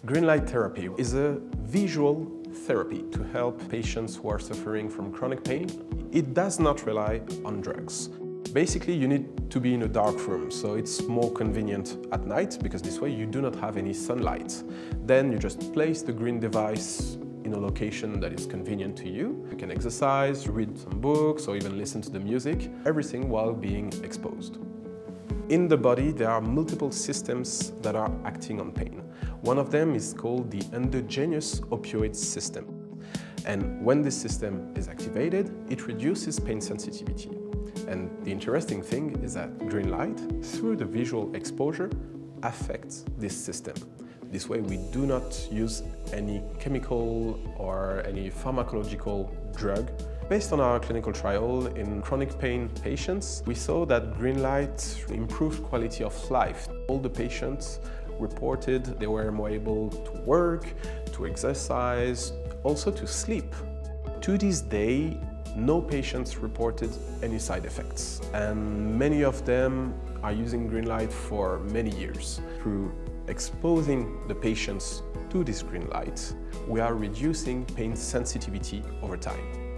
Green light therapy is a visual therapy to help patients who are suffering from chronic pain. It does not rely on drugs. Basically, you need to be in a dark room, so it's more convenient at night because this way you do not have any sunlight. Then you just place the green device in a location that is convenient to you. You can exercise, read some books, or even listen to the music, everything while being exposed. In the body, there are multiple systems that are acting on pain. One of them is called the endogenous opioid system. And when this system is activated, it reduces pain sensitivity. And the interesting thing is that green light, through the visual exposure, affects this system. This way, we do not use any chemical or any pharmacological drug. Based on our clinical trial in chronic pain patients, we saw that green light improved quality of life. All the patients reported they were more able to work, to exercise, also to sleep. To this day, no patients reported any side effects, and many of them are using green light for many years. Through exposing the patients to this green light, we are reducing pain sensitivity over time.